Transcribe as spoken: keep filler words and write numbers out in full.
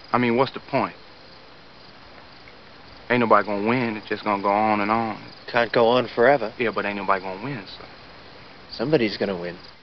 I mean, what's the point? Ain't nobody gonna win. It's just gonna go on and on. Can't go on forever. Yeah, but ain't nobody gonna win, so. Somebody's gonna win.